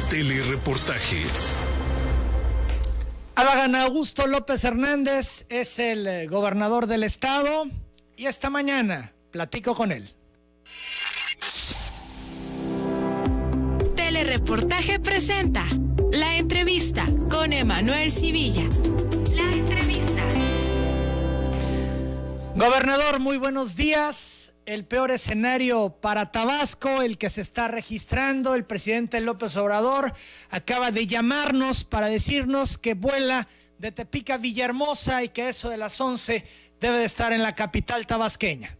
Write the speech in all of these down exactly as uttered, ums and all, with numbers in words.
Telereportaje. Adán Augusto López Hernández es el gobernador del estado y esta mañana platico con él. Telereportaje presenta la entrevista con Emanuel Civilla. La entrevista. Gobernador, muy buenos días. El peor escenario para Tabasco, el que se está registrando. El presidente López Obrador acaba de llamarnos para decirnos que vuela de Tepic a Villahermosa y que eso de las once debe de estar en la capital tabasqueña.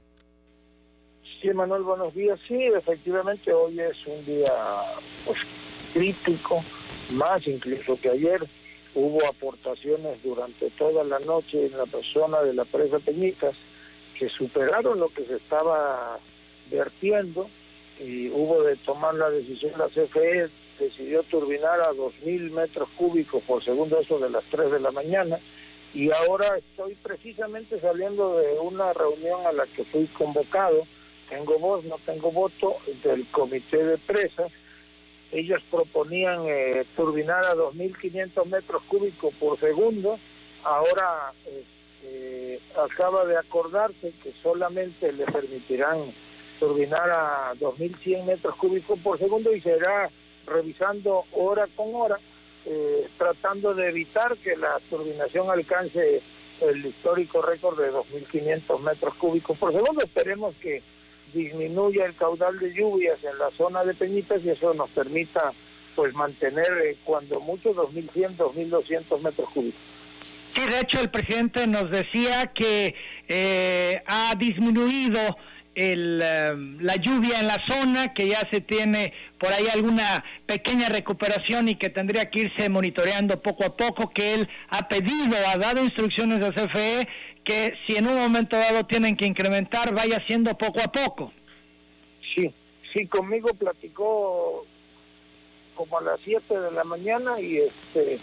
Sí, Manuel, buenos días. Sí, efectivamente, hoy es un día pues, crítico, más incluso que ayer. Hubo aportaciones durante toda la noche en la persona de la presa Peñitas que superaron lo que se estaba vertiendo y hubo de tomar la decisión, la C F E decidió turbinar a dos mil metros cúbicos por segundo, eso de las tres de la mañana, y ahora estoy precisamente saliendo de una reunión a la que fui convocado. Tengo voz, no tengo voto, del comité de presas. Ellos proponían eh, turbinar a dos mil quinientos metros cúbicos por segundo. Ahora eh, acaba de acordarse que solamente le permitirán turbinar a dos mil cien metros cúbicos por segundo y será revisando hora con hora, eh, tratando de evitar que la turbinación alcance el histórico récord de dos mil quinientos metros cúbicos por segundo. Esperemos que disminuya el caudal de lluvias en la zona de Peñitas y eso nos permita pues mantener eh, cuando mucho dos mil cien, dos mil doscientos metros cúbicos. Sí, de hecho el presidente nos decía que eh, ha disminuido el, uh, la lluvia en la zona, que ya se tiene por ahí alguna pequeña recuperación y que tendría que irse monitoreando poco a poco, que él ha pedido, ha dado instrucciones a C F E que si en un momento dado tienen que incrementar, vaya haciendo poco a poco. Sí, sí, conmigo platicó como a las siete de la mañana y este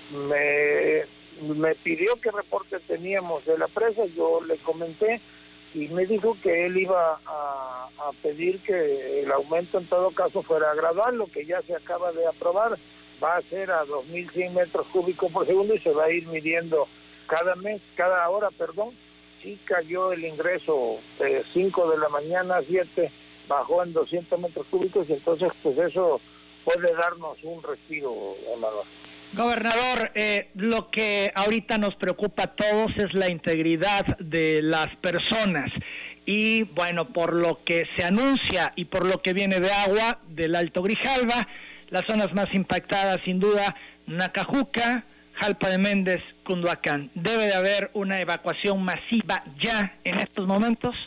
me, me pidió qué reporte teníamos de la presa. Yo le comenté y me dijo que él iba a, a pedir que el aumento en todo caso fuera gradual. Lo que ya se acaba de aprobar va a ser a dos mil cien metros cúbicos por segundo y se va a ir midiendo cada mes, cada hora, perdón. Sí cayó el ingreso de cinco de la mañana a siete, bajó en doscientos metros cúbicos y entonces pues eso puede darnos un respiro, Emanuel. Gobernador, eh, lo que ahorita nos preocupa a todos es la integridad de las personas y bueno, por lo que se anuncia y por lo que viene de agua del Alto Grijalva, las zonas más impactadas sin duda, Nacajuca, Jalpa de Méndez, Cunduacán. ¿Debe de haber una evacuación masiva ya en estos momentos?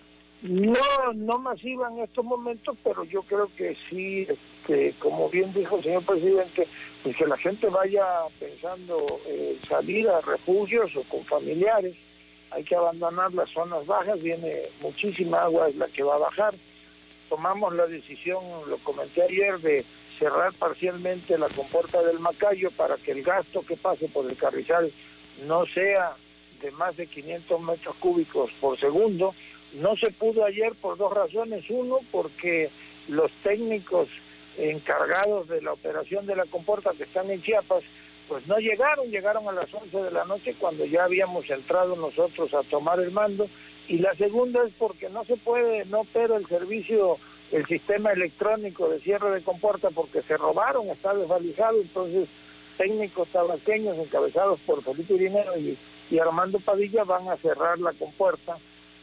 No, no masiva en estos momentos, pero yo creo que sí, este, como bien dijo el señor presidente, pues que la gente vaya pensando eh, salir a refugios o con familiares. Hay que abandonar las zonas bajas, viene muchísima agua, es la que va a bajar. Tomamos la decisión, lo comenté ayer, de cerrar parcialmente la compuerta del Macayo para que el gasto que pase por el Carrizal no sea de más de quinientos metros cúbicos por segundo. No se pudo ayer por dos razones. Uno, porque los técnicos encargados de la operación de la compuerta que están en Chiapas, pues no llegaron, llegaron a las once de la noche cuando ya habíamos entrado nosotros a tomar el mando. Y la segunda es porque no se puede, no opera el servicio, el sistema electrónico de cierre de compuerta porque se robaron, está desvalijado. Entonces técnicos tabasqueños encabezados por Felipe Irineo y, y Armando Padilla van a cerrar la compuerta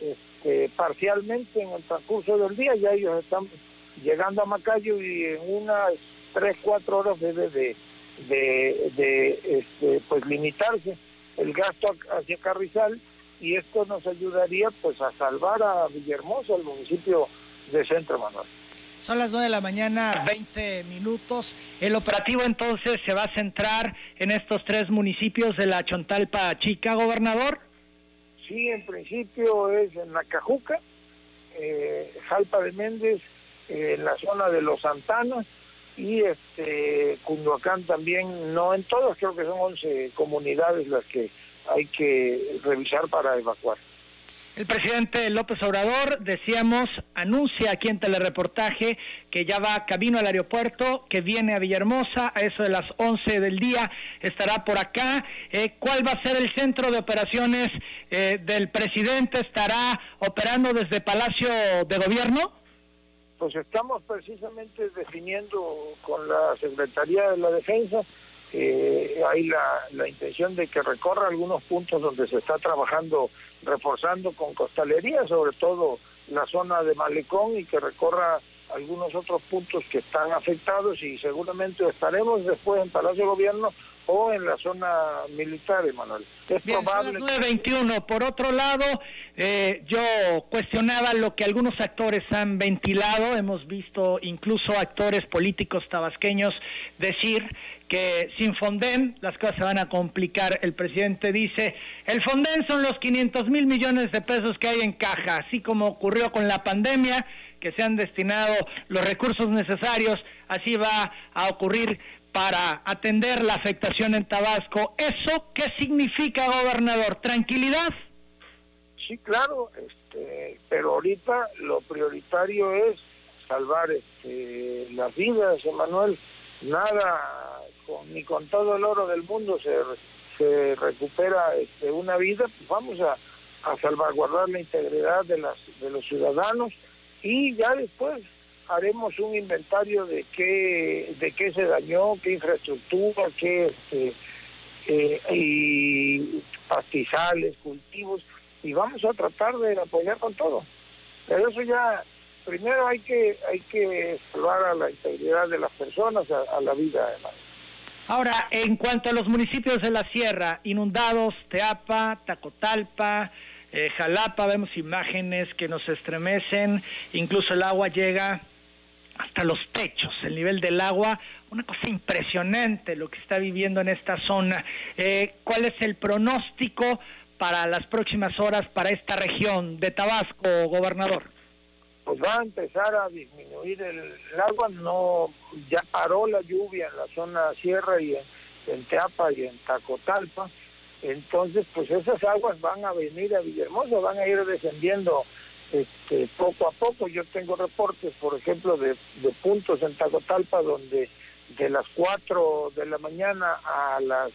este, parcialmente en el transcurso del día. Ya ellos están llegando a Macayo y en unas tres, cuatro horas debe de, de, de este, pues limitarse el gasto hacia Carrizal y esto nos ayudaría pues a salvar a Villahermosa, el municipio de Centro, Manuel. Son las nueve de la mañana, veinte minutos. El operativo entonces se va a centrar en estos tres municipios de la Chontalpa Chica, gobernador. Sí, en principio es en Nacajuca, eh, Jalpa de Méndez, eh, en la zona de Los Santanas y este Cunduacán también, no en todas, creo que son once comunidades las que hay que revisar para evacuar. El presidente López Obrador, decíamos, anuncia aquí en Telereportaje que ya va camino al aeropuerto, que viene a Villahermosa, a eso de las once del día, estará por acá. Eh, ¿Cuál va a ser el centro de operaciones eh, del presidente? ¿Estará operando desde Palacio de Gobierno? Pues estamos precisamente definiendo con la Secretaría de la Defensa, eh, hay la, la intención de que recorra algunos puntos donde se está trabajando, reforzando con costalería, sobre todo la zona de Malecón, y que recorra algunos otros puntos que están afectados, y seguramente estaremos después en Palacio de Gobierno o en la zona militar, Emanuel. Es Bien, probable. son las nueve veintiuno. Por otro lado, eh, yo cuestionaba lo que algunos actores han ventilado. Hemos visto incluso actores políticos tabasqueños decir que sin Fonden las cosas se van a complicar. El presidente dice, el Fonden son los quinientos mil millones de pesos que hay en caja, así como ocurrió con la pandemia, que se han destinado los recursos necesarios, así va a ocurrir para atender la afectación en Tabasco. ¿Eso qué significa, gobernador? ¿Tranquilidad? Sí, claro, este, pero ahorita lo prioritario es salvar este, las vidas, Emanuel. Nada, con, ni con todo el oro del mundo se, se recupera este, una vida. Pues vamos a, a salvaguardar la integridad de, las, de los ciudadanos, y ya después haremos un inventario de qué de qué se dañó, qué infraestructura, qué este, eh, y pastizales, cultivos, y vamos a tratar de apoyar con todo. Pero eso ya, primero hay que hay que salvar a la integridad de las personas, a, a la vida además. Ahora, en cuanto a los municipios de la sierra, inundados, Teapa, Tacotalpa, eh, Jalapa, vemos imágenes que nos estremecen, incluso el agua llega hasta los techos, el nivel del agua, una cosa impresionante lo que está viviendo en esta zona. Eh, ¿Cuál es el pronóstico para las próximas horas para esta región de Tabasco, gobernador? Pues va a empezar a disminuir el, el agua, no, ya paró la lluvia en la zona sierra y en, en Teapa y en Tacotalpa, entonces pues esas aguas van a venir a Villahermosa, van a ir descendiendo Este, poco a poco. Yo tengo reportes, por ejemplo, de, de puntos en Tacotalpa donde de las cuatro de la mañana a las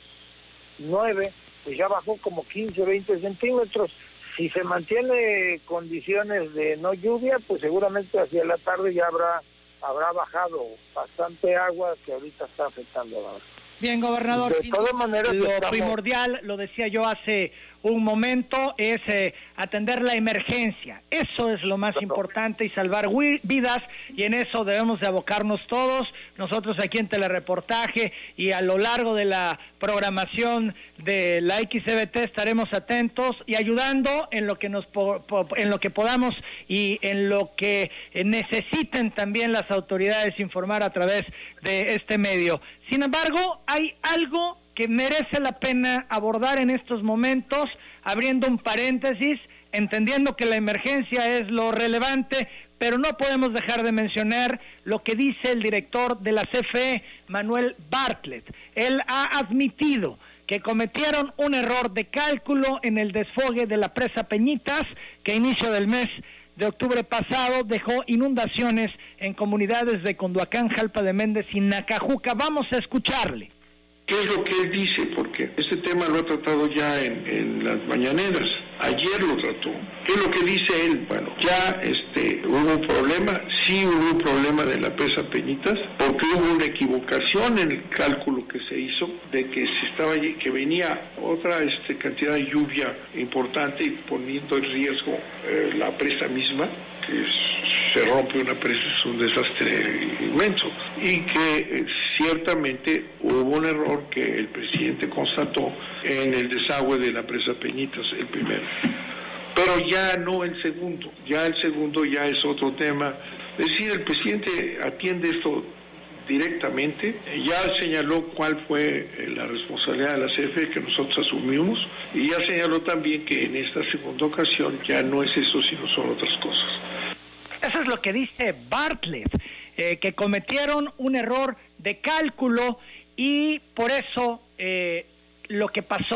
nueve, pues ya bajó como quince, veinte centímetros. Si se mantiene condiciones de no lluvia, pues seguramente hacia la tarde ya habrá habrá bajado bastante agua que ahorita está afectando a la... Bien, gobernador, de todas maneras, lo estamos... primordial, lo decía yo hace un momento, es eh, atender la emergencia. Eso es lo más importante, y salvar vidas, y en eso debemos de abocarnos todos. Nosotros aquí en Telereportaje y a lo largo de la programación de la X C B T estaremos atentos y ayudando en lo que nos en lo que podamos y en lo que necesiten también las autoridades informar a través de este medio. Sin embargo, hay algo que merece la pena abordar en estos momentos, abriendo un paréntesis, entendiendo que la emergencia es lo relevante, pero no podemos dejar de mencionar lo que dice el director de la C F E, Manuel Bartlett. Él ha admitido que cometieron un error de cálculo en el desfogue de la presa Peñitas, que a inicio del mes de octubre pasado dejó inundaciones en comunidades de Conduacán, Jalpa de Méndez y Nacajuca. Vamos a escucharle. ¿Qué es lo que él dice? Porque este tema lo ha tratado ya en, en las mañaneras. Ayer lo trató. ¿Qué es lo que dice él? Bueno, ya este, hubo un problema, sí hubo un problema de la presa Peñitas, porque hubo una equivocación en el cálculo que se hizo de que se estaba que venía otra este, cantidad de lluvia importante y poniendo en riesgo eh, la presa misma, que se rompe una presa, es un desastre inmenso, y que eh, ciertamente hubo un error que el presidente constató en el desagüe de la presa Peñitas, el primero. Pero ya no el segundo, ya el segundo ya es otro tema. Es decir, el presidente atiende esto directamente, ya señaló cuál fue la responsabilidad de la C F E que nosotros asumimos, y ya señaló también que en esta segunda ocasión ya no es eso, sino son otras cosas. Eso es lo que dice Bartlett, eh, que cometieron un error de cálculo y por eso eh, lo que pasó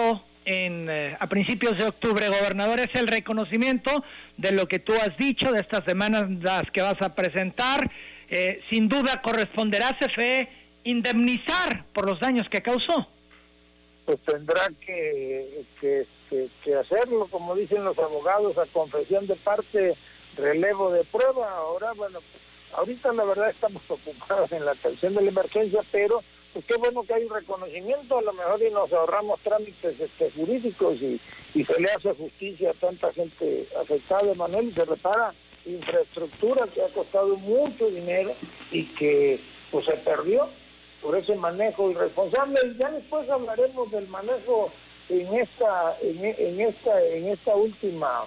en, eh, a principios de octubre, gobernador, es el reconocimiento de lo que tú has dicho, de estas demandas que vas a presentar. Eh, sin duda corresponderá a C F E indemnizar por los daños que causó. Pues tendrá que, que, que, que hacerlo, como dicen los abogados, a confesión de parte, relevo de prueba. Ahora, bueno, ahorita la verdad estamos ocupados en la atención de la emergencia, pero pues qué bueno que hay un reconocimiento, a lo mejor y nos ahorramos trámites este, jurídicos y, y se le hace justicia a tanta gente afectada, Manuel, y se repara infraestructura que ha costado mucho dinero y que pues se perdió por ese manejo irresponsable. Y ya después hablaremos del manejo en esta en, en esta en esta última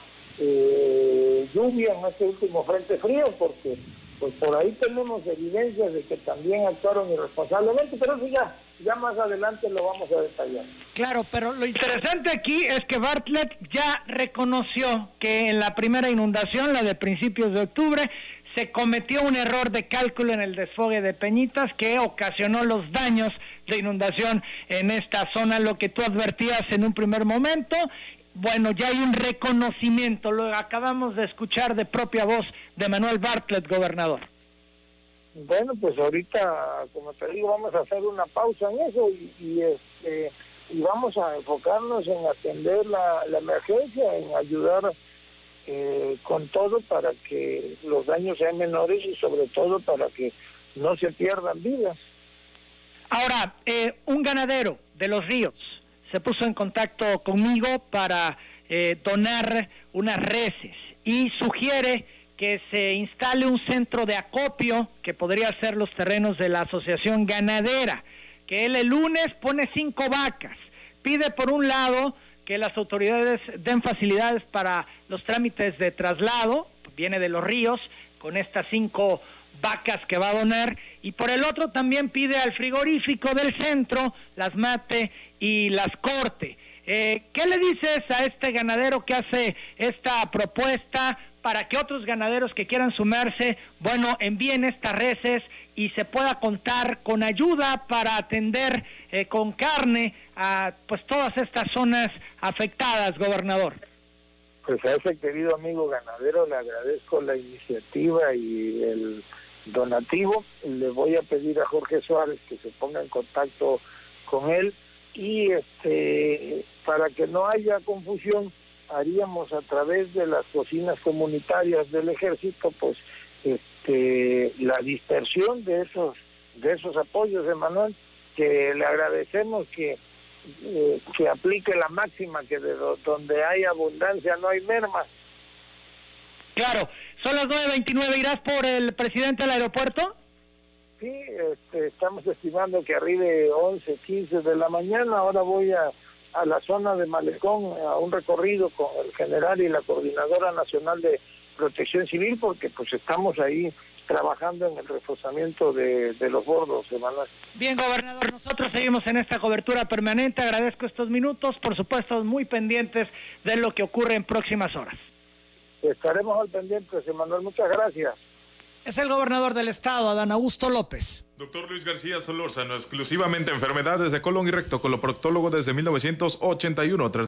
eh, lluvia, en este último frente frío, porque pues por ahí tenemos evidencias de que también actuaron irresponsablemente, pero eso ya ya más adelante lo vamos a detallar. Claro, pero lo interesante aquí es que Bartlett ya reconoció que en la primera inundación, la de principios de octubre, se cometió un error de cálculo en el desfogue de Peñitas que ocasionó los daños de inundación en esta zona, lo que tú advertías en un primer momento. Bueno, ya hay un reconocimiento, lo acabamos de escuchar de propia voz de Manuel Bartlett, gobernador. Bueno, pues ahorita, como te digo, vamos a hacer una pausa en eso y, y este y vamos a enfocarnos en atender la, la emergencia, en ayudar eh, con todo para que los daños sean menores y sobre todo para que no se pierdan vidas. Ahora, eh, un ganadero de Los Ríos se puso en contacto conmigo para eh, donar unas reses y sugiere que se instale un centro de acopio que podría ser los terrenos de la Asociación Ganadera, que él el lunes pone cinco vacas. Pide por un lado que las autoridades den facilidades para los trámites de traslado, viene de Los Ríos, con estas cinco vacas que va a donar, y por el otro también pide al frigorífico del centro las mate y las corte. Eh, ¿Qué le dices a este ganadero que hace esta propuesta para que otros ganaderos que quieran sumarse, bueno, envíen estas reses y se pueda contar con ayuda para atender eh, con carne a pues todas estas zonas afectadas, gobernador? Pues a ese querido amigo ganadero le agradezco la iniciativa y el donativo. Le voy a pedir a Jorge Suárez que se ponga en contacto con él y este para que no haya confusión, haríamos a través de las cocinas comunitarias del ejército pues este la dispersión de esos de esos apoyos, Emanuel, que le agradecemos que eh, que aplique la máxima que de do, donde hay abundancia no hay merma. Claro, son las nueve veintinueve. ¿Irás por el presidente del aeropuerto? Sí, este, estamos estimando que arribe once, quince de la mañana. Ahora voy a a la zona de Malecón, a un recorrido con el general y la Coordinadora Nacional de Protección Civil, porque pues estamos ahí trabajando en el reforzamiento de, de los bordos, Emanuel. Bien, gobernador, nosotros seguimos en esta cobertura permanente, agradezco estos minutos, por supuesto muy pendientes de lo que ocurre en próximas horas. Estaremos al pendiente, Emanuel, muchas gracias. Es el gobernador del estado, Adán Augusto López. Doctor Luis García Solórzano, exclusivamente enfermedades de colon y recto, coloproctólogo desde mil novecientos ochenta y uno.